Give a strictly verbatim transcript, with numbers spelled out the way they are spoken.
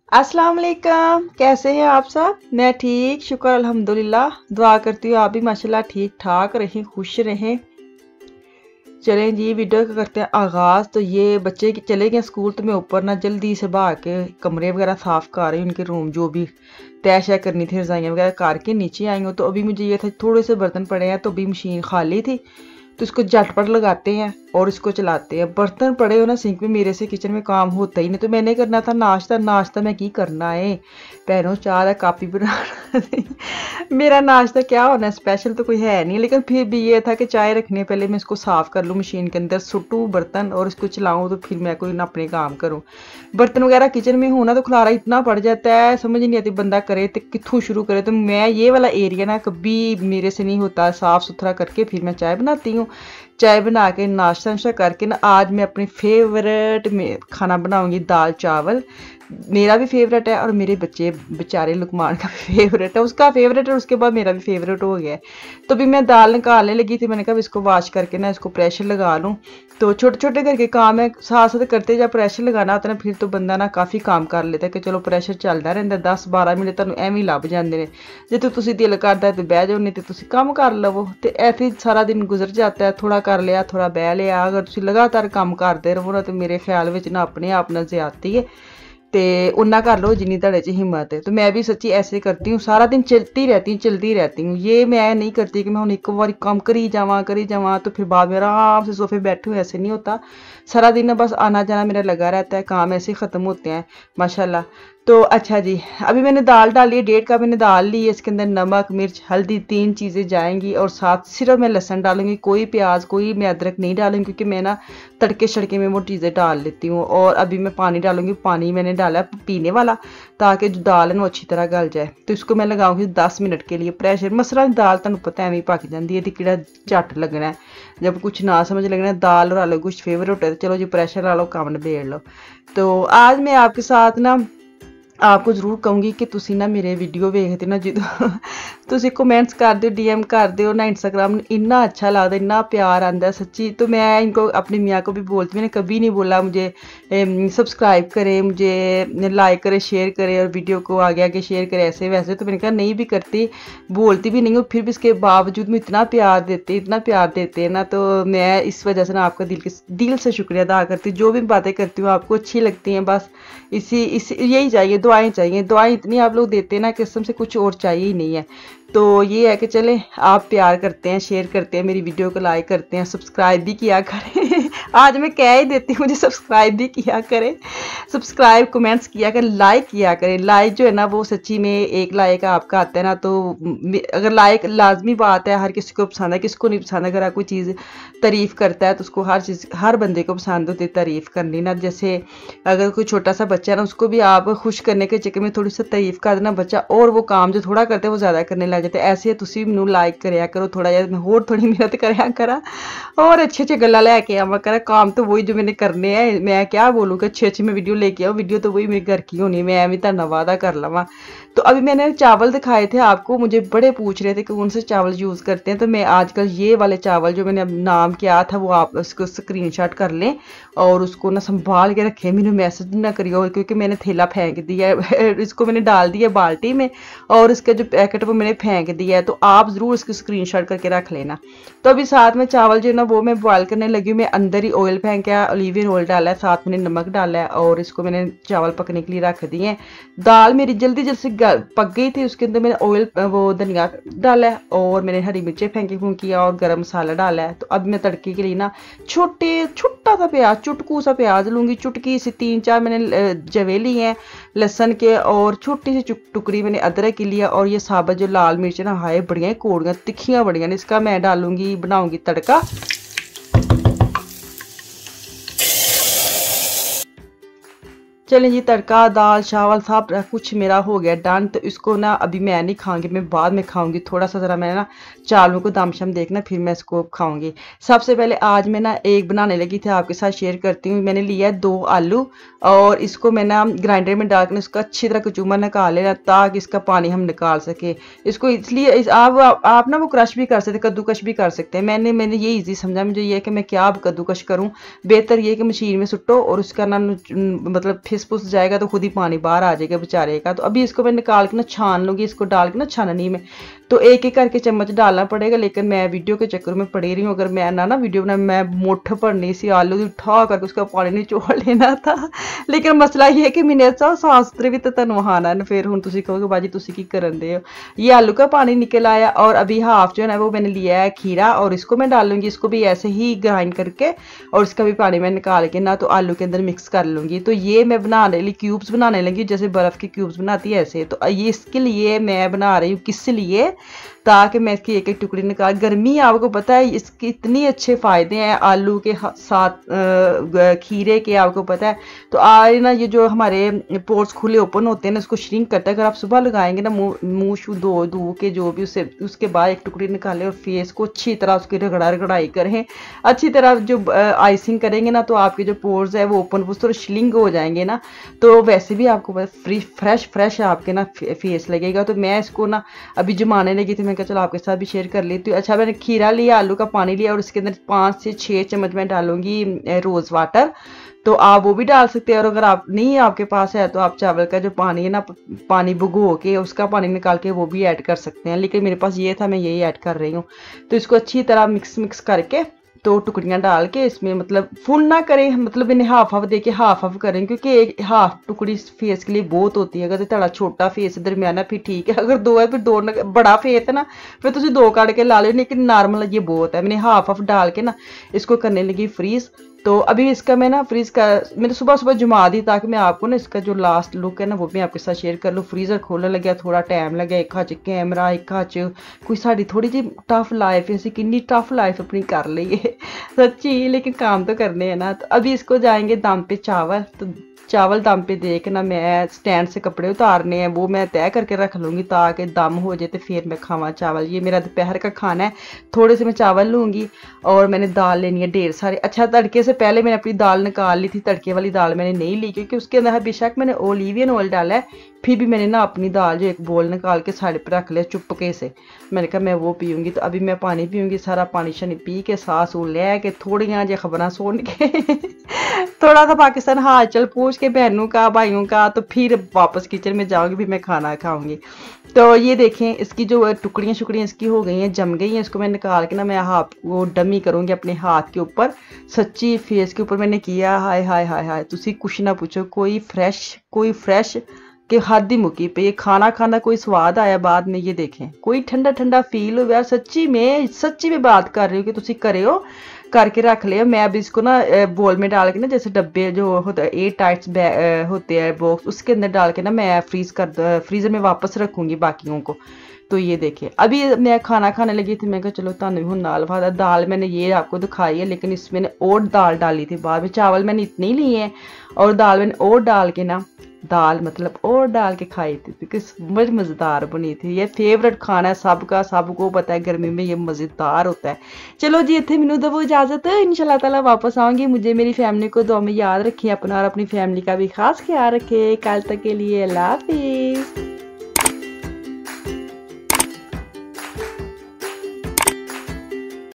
अस्सलाम वालेकुम, कैसे हैं आप सब। मैं ठीक, शुक्र अल्हम्दुलिल्लाह। दुआ करती हूँ आप भी माशाल्लाह ठीक ठाक रहें, खुश रहें। चलें जी, वीडियो का करते हैं आगाज़। तो ये बच्चे चले गए स्कूल, तो मैं ऊपर ना जल्दी से भाग के कमरे वगैरह साफ़ कर रही हूँ, उनके रूम जो भी तय शय करनी थी, रजाइयाँ वगैरह करके नीचे आई हूँ। तो अभी मुझे ये था थोड़े से बर्तन पड़े हैं, तो अभी मशीन खाली थी, तो इसको झटपट लगाते हैं और इसको चलाते हैं। बर्तन पड़े हो ना सिंक में, मेरे से किचन में काम होता ही नहीं। तो मैंने करना था नाश्ता। नाश्ता मैं की करना है भैनों, चाह है कापी बना मेरा नाश्ता क्या होना है, स्पेशल तो कोई है नहीं, लेकिन फिर भी ये था कि चाय रखने पहले मैं इसको साफ़ कर लूँ, मशीन के अंदर सुटूँ बर्तन और इसको चलाऊँ, तो फिर मैं कोई ना अपने काम करूँ। बर्तन वगैरह किचन में हो ना तो खलारा इतना पड़ जाता है, समझ नहीं आती बंदा करे तो कित्थों शुरू करे। तो मैं ये वाला एरिया ना कभी मेरे से नहीं होता, साफ़ सुथरा करके फिर मैं चाय बनाती हूँ। चाय बना के नाश्ता नुश्ता करके ना आज मैं अपनी फेवरेट में खाना बनाऊंगी, दाल चावल। मेरा भी फेवरेट है और मेरे बच्चे बेचारे लुकमान का भी फेवरेट है, उसका फेवरेट है, उसके बाद मेरा भी फेवरेट हो गया है। तो भी मैं दाल निकालने लगी थी, मैंने कहा इसको वॉश करके ना इसको प्रेशर लगा लूँ। तो छोटे छोटे घर के काम है साथ साथ करते, जब प्रेशर लगाना होता है ना फिर तो बंदा ना काफ़ी काम कर लेता है कि चलो प्रेशर चलता रहता, दस बारह मिनट तुहानूं एवं लभ जाते हैं। जे तो तुसीं दिल करता है तो बह जाओ, नहीं तो तुसीं काम कर लवो। तो ऐसे सारा दिन गुजर जाता है, थोड़ा कर लिया थोड़ा बह लिया। अगर तुसीं लगातार काम करते रहो ना तो मेरे ख्याल में ना अपने आप ना ज्यादती है, तो उन्ना कर लो जिन्नी तुहाडे च हिम्मत है। तो मैं भी सच्ची ऐसे करती हूँ, सारा दिन चलती रहती हूँ चलती रहती हूँ। ये मैं नहीं करती कि मैं हुण एक बार काम करी जावां करी जावां तो फिर बाद में आराम से सोफे बैठूँ, ऐसे नहीं होता। सारा दिन बस आना जाना मेरा लगा रहता है, काम ऐसे ख़त्म होते हैं माशाल्लाह। तो अच्छा जी, अभी मैंने दाल डाली है, डेढ़ कप मैंने दाल ली है। इसके अंदर नमक मिर्च हल्दी तीन चीज़ें जाएंगी और साथ सिर्फ मैं लहसुन डालूंगी, कोई प्याज कोई मैं अदरक नहीं डालूंगी, क्योंकि मैं ना तड़के शड़के में वो चीज़ें डाल लेती हूँ। और अभी मैं पानी डालूंगी, पानी मैंने डाला पीने वाला, ताकि जो दाल है वो अच्छी तरह गल जाए। तो इसको मैं लगाऊंगी दस मिनट के लिए प्रेशर। मसला दाल तुहानूं पता है पक जाती है, तो किहड़ा झट लगना है। जब कुछ ना समझ लगना है, दाल और आलू कुछ फेवरेट है तो चलो जी प्रेशर ला लो, काम निबेड़ लो। तो आज मैं आपके साथ ना आपको जरूर कहूँगी कि तुसी ना मेरे वीडियो वेखते ना जो तुसी कमेंट्स कर दो, डीएम कर दो ना, इंस्टाग्राम इन्ना अच्छा लगता, इन्ना प्यार आता है सच्ची। तो मैं इनको अपनी मियाँ को भी बोलती, मैंने कभी नहीं बोला मुझे सब्सक्राइब करे, मुझे लाइक करे, शेयर करे और वीडियो को आगे आगे शेयर करे ऐसे वैसे। तो मैंने कहा नहीं भी करती, बोलती भी नहीं हूँ, फिर भी इसके बावजूद में इतना प्यार देते इतना प्यार देते हैं ना। तो मैं इस वजह से ना आपका दिल के दिल से शुक्रिया अदा करती हूँ। जो भी बातें करती हूँ आपको अच्छी लगती हैं, बस इसी इसी यही चाहिए, दुआएं चाहिए। दुआएं इतनी आप लोग देते हैं ना, कसम से कुछ और चाहिए ही नहीं है। तो ये है कि चले आप प्यार करते हैं, शेयर करते हैं, मेरी वीडियो को लाइक करते हैं, सब्सक्राइब भी किया करें आज मैं कह ही देती हूँ, मुझे सब्सक्राइब भी किया करें, सब्सक्राइब कमेंट्स किया करें, लाइक किया करें। लाइक जो है ना वो सच्ची में एक लाइक आपका आता है ना, तो अगर लाइक लाजमी बात है, हर किसी को पसंद है, किसको नहीं पसंद। अगर आप कोई चीज़ तारीफ़ करता है तो उसको हर चीज़ हर बंदे को पसंद होती है तारीफ़ करनी ना। जैसे अगर कोई छोटा सा बच्चा है ना, उसको भी आप खुश करने के चक्कर में थोड़ी सी तारीफ़ कर देना बच्चा, और वो काम जो थोड़ा करते हैं वो ज़्यादा करने लग जाते हैं। ऐसे तुसी मैनू लाइक कराया करो, थोड़ा जिहा मैं होर थोड़ी मेहनत कराया करा और अच्छे अच्छे गल्लां लैके आवा करा। काम तो वही जो मैंने करने हैं, मैं क्या बोलूँ कि अच्छी अच्छी मैं वीडियो लेके आऊँ, वीडियो तो वही मेरे घर की होनी, मैं भी तुहाडे नाल वादा कर लवां। तो अभी मैंने चावल दिखाए थे आपको, मुझे बड़े पूछ रहे थे कि कौन से चावल यूज़ करते हैं। तो मैं आजकल ये वाले चावल जो मैंने नाम किया था वो आप उसको स्क्रीनशॉट कर लें और उसको ना संभाल के रखें, मैंने मैसेज ना करियो, क्योंकि मैंने थैला फेंक दिया है इसको मैंने डाल दिया बाल्टी में और इसका जो पैकेट वो मैंने फेंक दिया है। तो आप ज़रूर इसको स्क्रीनशॉट करके रख लेना। तो अभी साथ में चावल जो है ना वो मैं बॉयल करने लगी हूँ। मैं अंदर ही ऑयल फेंका, ऑलिवियन ऑयल डाला है, साथ मैंने नमक डाला है और इसको मैंने चावल पकने के लिए रख दिए हैं। दाल मेरी जल्दी जल्दी से पक गई थी, उसके अंदर मैंने ऑयल वो धनिया डाला है और मैंने हरी मिर्चें फेंकी फूंकी और गरम मसाला डाला है। तो अब मैं तड़के के लिए ना छोटे छोटा सा प्याज, चुटकू सा प्याज लूँगी, चुटकी से तीन चार मैंने जवे ली हैं लहसन के और छोटी सी टुकड़ी मैंने अदरक की लिया। और ये साबुत जो लाल मिर्च ना, हाय बढ़िया कोड़ियाँ तिखियाँ बढ़िया ने, इसका मैं डालूंगी बनाऊंगी तड़का। चलें जी, तड़का दाल चावल सब कुछ मेरा हो गया डन। तो इसको ना अभी मैं नहीं खाऊंगी, मैं बाद में खाऊंगी। थोड़ा सा ज़रा मैं ना चावलों को दम शम देखना फिर मैं इसको खाऊंगी। सबसे पहले आज मैं ना एक बनाने लगी थी, आपके साथ शेयर करती हूँ। मैंने लिया है दो आलू और इसको मैं ना ग्राइंडर में डालकर इसका अच्छी तरह कचूमर निकाल लेना, ताकि इसका पानी हम निकाल सके। इसको इसलिए इस, आप, आप आप ना वो क्रश भी कर सकते, कद्दूकश भी कर सकते हैं। मैंने मैंने ये ईजी समझा, मुझे ये कि मैं क्या अब कद्दूकश करूँ, बेहतर ये कि मशीन में सुटो और उसका ना मतलब फिर फिस फुस जाएगा तो खुद ही पानी बाहर आ जाएगा बेचारे का। तो अभी इसको मैं निकाल के ना छान लूँगी, इसको डाल के ना छाननी में तो एक एक करके चम्मच डालना पड़ेगा। लेकिन मैं वीडियो के चक्कर में पड़ी रही हूँ, अगर मैं ना ना वीडियो बना मैं मुठ भरनी सी आलू की उठा करके उसका पानी निचोड़ लेना था। लेकिन मसला ये है कि मैंने सासतरे भी तो तेन वहाना ना, फिर हूँ तुम कहोगे बाजी तुम की करन दे हो। ये आलू का पानी निकल आया और अभी हाफ जो है ना वो मैंने लिया है खीरा और इसको मैं डालूंगी, इसको भी ऐसे ही ग्राइंड करके और इसका भी पानी मैं निकाल के ना तो आलू के अंदर मिक्स कर लूँगी। तो ये मैं बनाने लगी क्यूब्स बनाने लगी जैसे बर्फ़ के क्यूब्स बनाती है ऐसे। तो ये इसके लिए मैं बना रही हूँ, किस लिए, ताकि मैं इसकी एक एक टुकड़ी निकाल। गर्मी आपको पता है इसके इतने अच्छे फ़ायदे हैं आलू के साथ खीरे के, आपको पता है। तो आज ना ये जो हमारे पोर्स खुले ओपन होते हैं ना इसको श्रिंक करता है। अगर आप सुबह लगाएंगे ना मुँह मुँह शू धो धो के जो भी उससे उसके बाद एक टुकड़ी निकालें और फेस को अच्छी तरह उसकी रगड़ा रगड़ाई करें, अच्छी तरह जो आइसिंग करेंगे ना तो आपके जो पोर्स है वो ओपन वो थोड़े श्रिंक हो जाएंगे ना, तो वैसे भी आपको फ्री फ्रेश फ्रेश आपके ना फेस लगेगा। तो मैं इसको ना अभी जमाने लगी थी, मैं कहा चलो आपके साथ भी शेयर कर लेती हूँ। अच्छा मैंने खीरा लिया, आलू का पानी लिया और इसके अंदर पाँच से छः चम्मच मैं डालूंगी रोज़ वाटर, तो आप वो भी डाल सकते हैं। और अगर आप नहीं आपके पास है तो आप चावल का जो पानी है ना पानी भुगो के उसका पानी निकाल के वो भी ऐड कर सकते हैं, लेकिन मेरे पास ये था मैं यही ऐड कर रही हूँ। तो इसको अच्छी तरह मिक्स मिक्स करके तो टुकड़ियाँ डाल के इसमें मतलब फुल ना करें, मतलब इन्हें हाफ हाफ दे के हाफ हाफ करें क्योंकि एक हाफ टुकड़ी फेस के लिए बहुत होती है। अगर थोड़ा छोटा फेस दरमियाना फिर ठीक है, अगर दो है फिर दो, बड़ा फेस है ना फिर तुम दो काट के ला लो, लेकिन नॉर्मल ये बहुत है। मैंने हाफ हाफ डाल के ना इसको करने लगी फ्रीज। तो अभी इसका मैं ना फ्रीज का मैंने सुबह सुबह जमा दी ताकि मैं आपको ना इसका जो लास्ट लुक है ना वो भी आपके साथ शेयर कर लूँ। फ्रीज़र खोलने लगे थोड़ा टाइम लगे, एक हाथ कैमरा एक हाथ कोई साड़ी थोड़ी जी टफ लाइफ है, ऐसी कितनी टफ लाइफ अपनी कर ली है सच्ची, लेकिन काम तो करने हैं ना। तो अभी इसको जाएंगे दम पे चावल, तो चावल दम पे देख ना मैं स्टैंड से कपड़े उतारने हैं वो मैं तय करके रख लूँगी ताकि दम हो जाए तो फिर मैं खावा चावल। ये मेरा दोपहर का खाना है। थोड़े से मैं चावल लूँगी और मैंने दाल लेनी है ढेर सारे। अच्छा तड़के से पहले मैंने अपनी दाल निकाल ली थी, तड़के वाली दाल मैंने नहीं ली क्योंकि उसके अंदर बेशक मैंने ओलिवियन ऑयल डाला है, फिर भी मैंने ना अपनी दाल जो एक बोल निकाल के साइड पर रख लिया चुपके से। मैंने कहा मैं वो पीऊँगी, तो अभी मैं पानी पीऊँगी, सारा पानी शानी पी के सास वो ले के थोड़ियाँ जो खबरें सुन के थोड़ा सा पाकिस्तान हाल चल पूछ के बहनों का भाइयों का, तो फिर वापस किचन में जाऊँगी, फिर मैं खाना खाऊँगी। तो ये देखें इसकी जो टुकड़ियाँ शुकड़ियाँ इसकी हो गई हैं, जम गई हैं। इसको मैं निकाल के ना मैं हाथ वो डमी करूँगी अपने हाथ के ऊपर, सच्ची फेस के ऊपर मैंने किया। हाय हाय हाय हाय तुसी कुछ ना पूछो, कोई फ्रेश कोई फ्रेश के हद ही मुकी पे ये खाना खाना कोई स्वाद आया बाद में। ये देखें कोई ठंडा ठंडा फील हो यार, सच्ची में सच्ची में बात कर रही हूँ कि तुसी करे हो करके रख लिया। मैं अब इसको ना बोल में डाल के ना जैसे डब्बे जो होता है एयर टाइट्स होते हैं बॉक्स उसके अंदर डाल के ना मैं फ्रीज कर फ्रीजर में वापस रखूँगी बाकियों को। तो ये देखिए अभी मैं खाना खाने लगी थी, मैं कहा चलो तानू हूँ नाल फादा दाल मैंने ये आपको दिखाई है, लेकिन इसमें और दाल डाली थी बाद में। चावल मैंने इतने ही लिए हैं और दाल मैंने और डाल के ना दाल मतलब और डाल के खाई थी क्योंकि बड़ी मज़ेदार बनी थी। ये फेवरेट खाना है सबका, सबको पता है गर्मी में ये मज़ेदार होता है। चलो जी इतने मैनू दो इजाज़त, इंशाल्लाह ताला वापस आऊँगी। मुझे मेरी फैमिली को दुआ में याद रखिए, अपना और अपनी फैमिली का भी खास ख्याल रखे। कल तक के लिए अल्लाह हाफिज़।